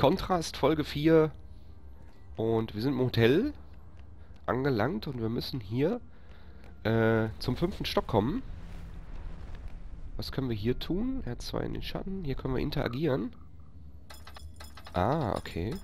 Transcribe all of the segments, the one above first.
Kontrast, Folge 4. Und wir sind im Hotel angelangt und wir müssen hier zum 5. Stock kommen. Was können wir hier tun? R2 in den Schatten. Hier können wir interagieren. Ah, okay.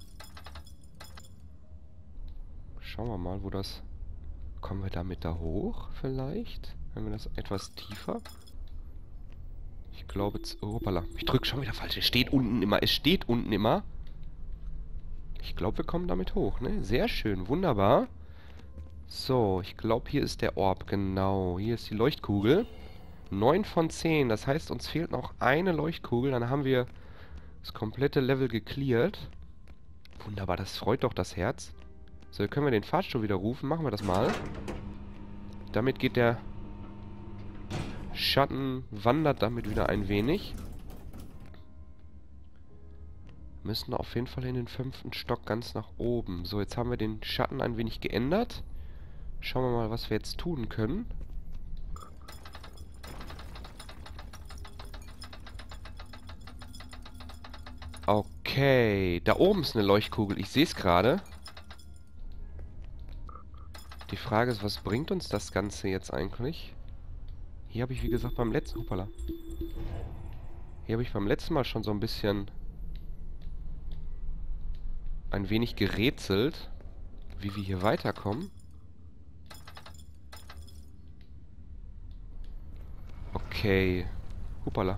Schauen wir mal, wo das... Kommen wir damit da hoch, vielleicht? Wenn wir das etwas tiefer... Ich glaube... Oh, hoppala. Ich drücke schon wieder falsch. Es steht unten immer. Es steht unten immer. Ich glaube, wir kommen damit hoch, ne? Sehr schön. Wunderbar. So, ich glaube, hier ist der Orb. Genau. Hier ist die Leuchtkugel. 9 von 10. Das heißt, uns fehlt noch eine Leuchtkugel. Dann haben wir das komplette Level gecleart. Wunderbar. Das freut doch das Herz. So, können wir den Fahrstuhl wieder rufen. Machen wir das mal. Damit geht der Schatten, wandert damit wieder ein wenig. Müssen auf jeden Fall in den 5. Stock ganz nach oben. So, jetzt haben wir den Schatten ein wenig geändert. Schauen wir mal, was wir jetzt tun können. Okay, da oben ist eine Leuchtkugel. Ich sehe es gerade. Die Frage ist, was bringt uns das Ganze jetzt eigentlich? Hier habe ich, wie gesagt, beim letzten... Hoppala. Hier habe ich beim letzten Mal schon so ein bisschen... ein wenig gerätselt, wie wir hier weiterkommen. Okay. Hoppala.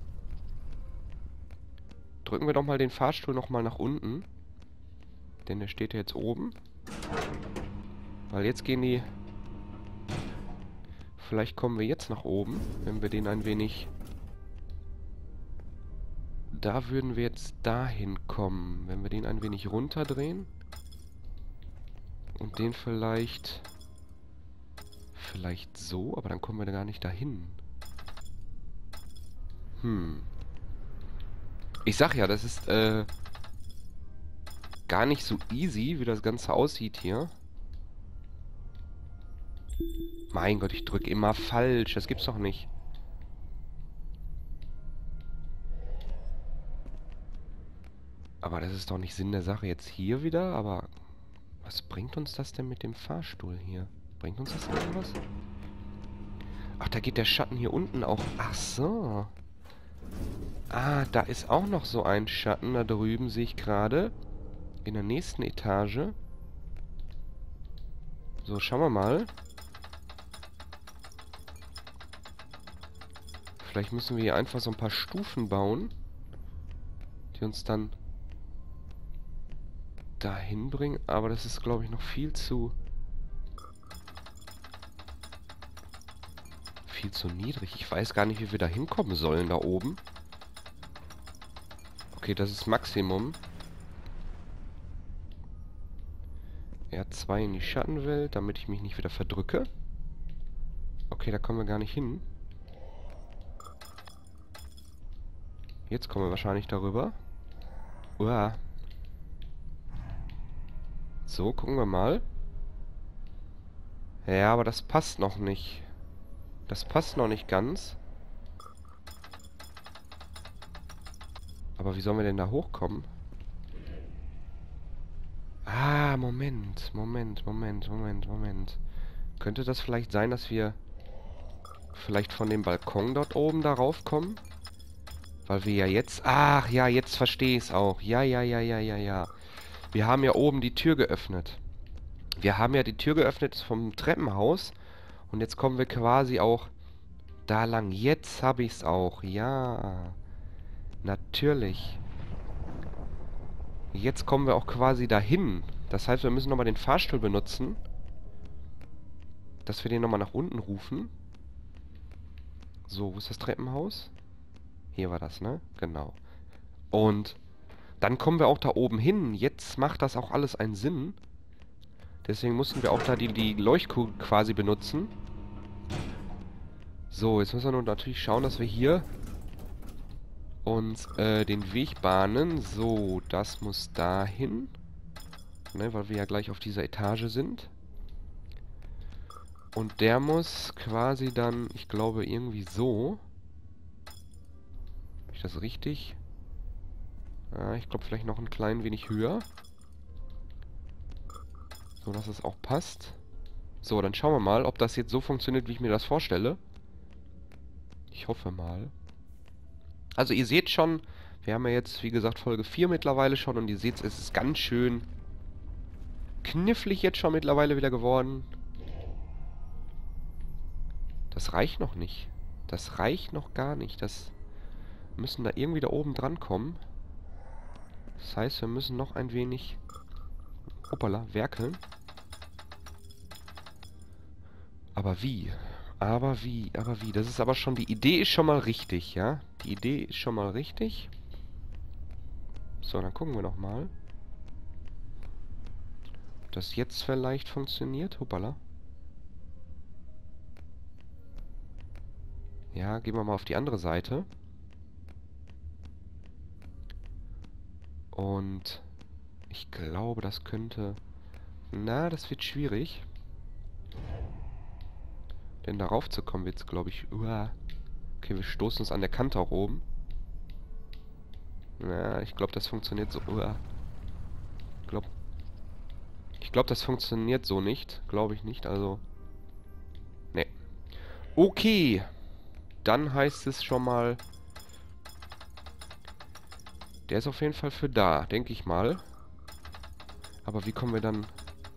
Drücken wir doch mal den Fahrstuhl nochmal nach unten. Denn der steht ja jetzt oben. Weil jetzt gehen die... Vielleicht kommen wir jetzt nach oben, wenn wir den ein wenig... Da würden wir jetzt dahin kommen. Wenn wir den ein wenig runterdrehen. Und den vielleicht... Vielleicht so, aber dann kommen wir da gar nicht dahin. Ich sag ja, das ist gar nicht so easy, wie das Ganze aussieht hier. Mein Gott, ich drücke immer falsch. Das gibt's doch nicht. Aber das ist doch nicht Sinn der Sache jetzt hier wieder. Aber was bringt uns das denn mit dem Fahrstuhl hier? Bringt uns das irgendwas? Ach, da geht der Schatten hier unten auch. Ach so. Ah, da ist auch noch so ein Schatten. Da drüben sehe ich gerade. In der nächsten Etage. So, schauen wir mal. Vielleicht müssen wir hier einfach so ein paar Stufen bauen, die uns dann dahin bringen. Aber das ist, glaube ich, noch viel zu niedrig. Ich weiß gar nicht, wie wir da hinkommen sollen, da oben. Okay, das ist Maximum. R2 in die Schattenwelt, damit ich mich nicht wieder verdrücke. Okay, da kommen wir gar nicht hin. Jetzt kommen wir wahrscheinlich darüber. Uah. So, gucken wir mal. Ja, aber das passt noch nicht. Das passt noch nicht ganz. Aber wie sollen wir denn da hochkommen? Ah, Moment. Könnte das vielleicht sein, dass wir vielleicht von dem Balkon dort oben darauf kommen? Weil wir ja jetzt... Ach ja, jetzt verstehe ich es auch. Ja. Wir haben ja oben die Tür geöffnet. Wir haben ja die Tür geöffnet vom Treppenhaus. Und jetzt kommen wir quasi auch da lang. Jetzt habe ich es auch. Ja. Natürlich. Jetzt kommen wir auch quasi dahin. Das heißt, wir müssen nochmal den Fahrstuhl benutzen. Dass wir den nochmal nach unten rufen. So, wo ist das Treppenhaus? Hier war das, ne? Genau. Und dann kommen wir auch da oben hin. Jetzt macht das auch alles einen Sinn. Deswegen mussten wir auch da die Leuchtkugel quasi benutzen. So, jetzt müssen wir nur natürlich schauen, dass wir hier uns den Weg bahnen. So, das muss dahin. Ne, weil wir ja gleich auf dieser Etage sind. Und der muss quasi dann, ich glaube, irgendwie so. Habe ich das richtig? Ich glaube vielleicht noch ein klein wenig höher. So, dass es auch passt. So, dann schauen wir mal, ob das jetzt so funktioniert, wie ich mir das vorstelle. Ich hoffe mal. Also ihr seht schon, wir haben ja jetzt, wie gesagt, Folge 4 mittlerweile schon. Und ihr seht, es ist ganz schön knifflig jetzt schon mittlerweile wieder geworden. Das reicht noch nicht. Das reicht noch gar nicht. Das müssen da irgendwie da oben dran kommen. Das heißt, wir müssen noch ein wenig... Hoppala, werkeln. Aber wie? Aber wie? Aber wie? Das ist aber schon... Die Idee ist schon mal richtig, ja? Die Idee ist schon mal richtig. So, dann gucken wir noch mal. Ob das jetzt vielleicht funktioniert. Hoppala. Ja, gehen wir mal auf die andere Seite. Und ich glaube, das könnte... Na, das wird schwierig. Denn darauf zu kommen wird es, glaube ich... Uah. Okay, wir stoßen uns an der Kante auch oben. Na, ich glaube, das funktioniert so... Uah. Ich glaube, das funktioniert so nicht. Glaube ich nicht, also... Nee. Okay. Dann heißt es schon mal... Der ist auf jeden Fall für da, denke ich mal. Aber wie kommen wir dann...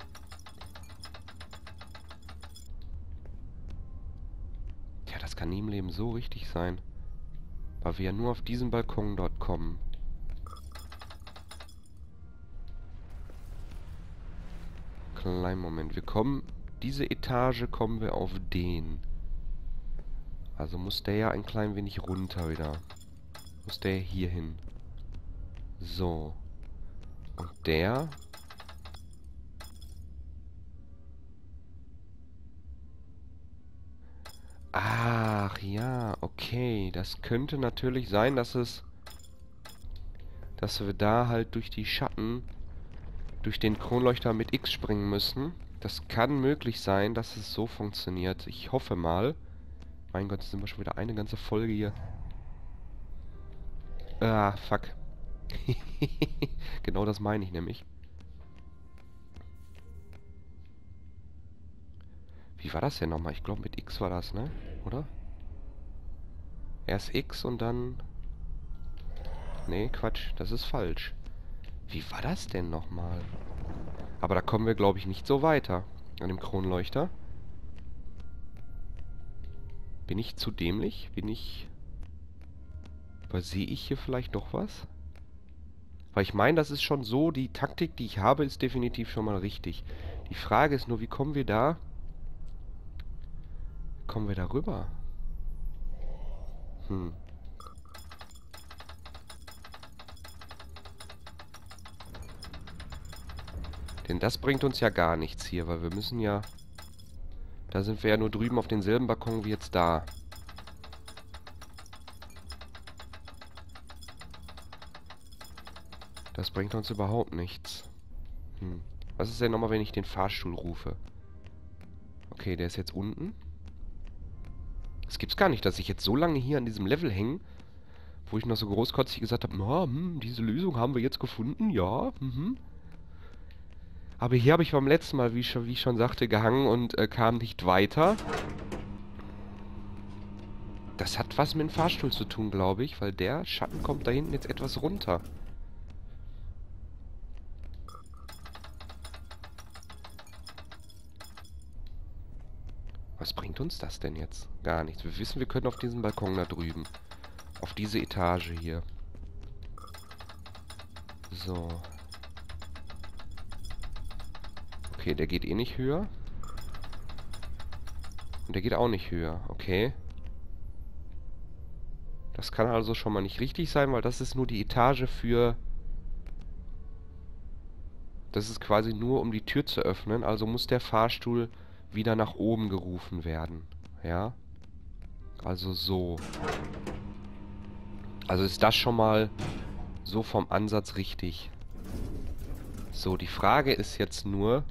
Tja, das kann nie im Leben so richtig sein. Weil wir ja nur auf diesen Balkon dort kommen. Kleinen Moment. Wir kommen... Diese Etage kommen wir auf den. Also muss der ja ein klein wenig runter wieder. Muss der hier hin. So. Und der... Ach ja, okay. Das könnte natürlich sein, dass wir da halt durch die Schatten, durch den Kronleuchter mit X springen müssen. Das kann möglich sein, dass es so funktioniert. Ich hoffe mal. Mein Gott, jetzt sind wir schon wieder eine ganze Folge hier. Ah, fuck. Genau das meine ich nämlich. Wie war das denn nochmal? Ich glaube, mit X war das, ne? Oder? Erst X und dann... Nee, Quatsch. Das ist falsch. Wie war das denn nochmal? Aber da kommen wir, glaube ich, nicht so weiter. An dem Kronleuchter. Bin ich zu dämlich? Übersehe ich hier vielleicht doch was? Weil ich meine, das ist schon so, die Taktik, die ich habe, ist definitiv schon mal richtig. Die Frage ist nur, wie kommen wir da... Kommen wir da rüber? Hm. Denn das bringt uns ja gar nichts hier, weil wir müssen ja... Da sind wir ja nur drüben auf denselben Balkon wie jetzt da. Das bringt uns überhaupt nichts. Hm. Was ist denn nochmal, wenn ich den Fahrstuhl rufe? Okay, der ist jetzt unten. Es gibt's gar nicht, dass ich jetzt so lange hier an diesem Level hänge, wo ich noch so großkotzig gesagt habe, na, diese Lösung haben wir jetzt gefunden, ja, Aber hier habe ich beim letzten Mal, wie ich schon sagte, gehangen und kam nicht weiter. Das hat was mit dem Fahrstuhl zu tun, glaube ich, weil der Schatten kommt da hinten jetzt etwas runter. Was bringt uns das denn jetzt? Gar nichts. Wir wissen, wir können auf diesen Balkon da drüben. Auf diese Etage hier. So. Okay, der geht eh nicht höher. Und der geht auch nicht höher. Okay. Das kann also schon mal nicht richtig sein, weil das ist nur die Etage für... Das ist quasi nur, um die Tür zu öffnen. Also muss der Fahrstuhl wieder nach oben gerufen werden. Ja? Also so. Also ist das schon mal so vom Ansatz richtig. So, die Frage ist jetzt nur...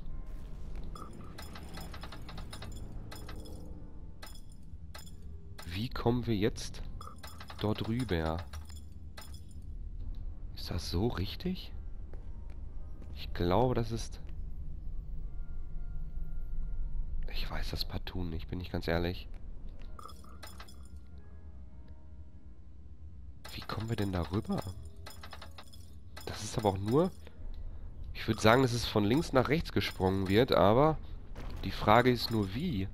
Wie kommen wir jetzt dort rüber? Ist Ist das so richtig? Ich glaube, das ist... Ich weiß das partout nicht, bin ich ganz ehrlich. Wie kommen wir denn da rüber? Das ist aber auch nur... Ich würde sagen, dass es von links nach rechts gesprungen wird, aber... Die Frage ist nur, wie?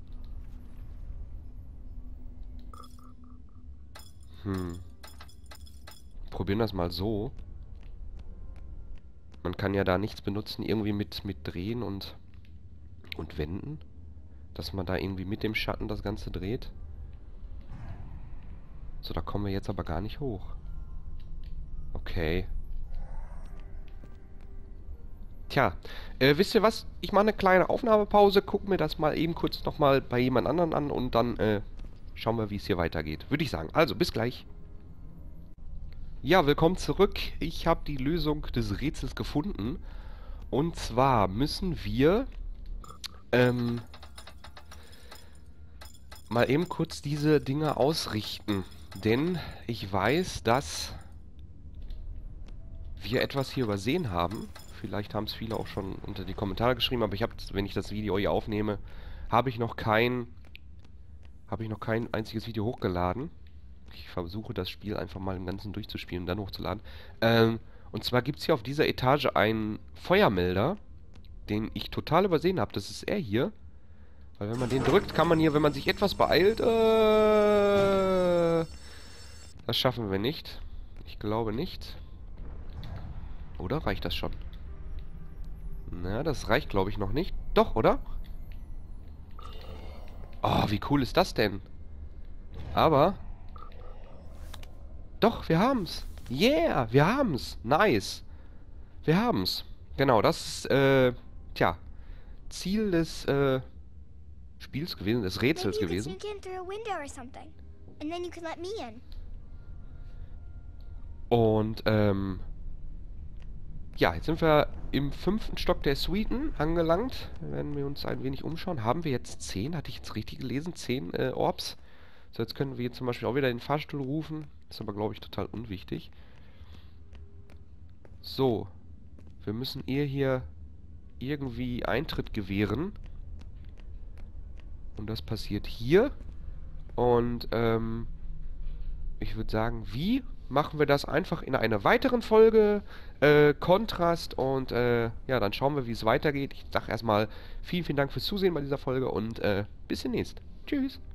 Probieren das mal so. Man kann ja da nichts benutzen, irgendwie mit Drehen und Wenden. Dass man da irgendwie mit dem Schatten das Ganze dreht. So, da kommen wir jetzt aber gar nicht hoch. Okay. Tja, wisst ihr was? Ich mache eine kleine Aufnahmepause, guck mir das mal eben kurz nochmal bei jemand anderen an und dann schauen wir, wie es hier weitergeht. Würde ich sagen. Also, bis gleich. Ja, willkommen zurück. Ich habe die Lösung des Rätsels gefunden. Und zwar müssen wir mal eben kurz diese Dinge ausrichten. Denn ich weiß, dass wir etwas hier übersehen haben. Vielleicht haben es viele auch schon unter die Kommentare geschrieben, aber ich habe, wenn ich das Video hier aufnehme, habe ich noch kein einziges Video hochgeladen. Ich versuche das Spiel einfach mal im Ganzen durchzuspielen und dann hochzuladen. Und zwar gibt es hier auf dieser Etage einen Feuermelder, den ich total übersehen habe. Das ist er hier. Weil wenn man den drückt, kann man hier, wenn man sich etwas beeilt, das schaffen wir nicht. Ich glaube nicht. Oder reicht das schon? Na, das reicht, glaube ich, noch nicht. Doch, oder? Oh, wie cool ist das denn? Aber... Doch, wir haben's. Yeah, wir haben's. Nice. Wir haben's. Genau, das ist, tja, Ziel des, Spiels gewesen, des Rätsels gewesen. Und, ja, jetzt sind wir im 5. Stock der Suiten angelangt. Werden wir uns ein wenig umschauen. Haben wir jetzt 10? Hatte ich jetzt richtig gelesen? 10 Orbs. So, jetzt können wir zum Beispiel auch wieder den Fahrstuhl rufen. Ist aber, glaube ich, total unwichtig. So. Wir müssen ihr hier irgendwie Eintritt gewähren. Und das passiert hier. Und, ich würde sagen, wie machen wir das einfach in einer weiteren Folge? Kontrast und, ja, dann schauen wir, wie es weitergeht. Ich sage erstmal vielen, vielen Dank fürs Zusehen bei dieser Folge und, bis demnächst. Tschüss.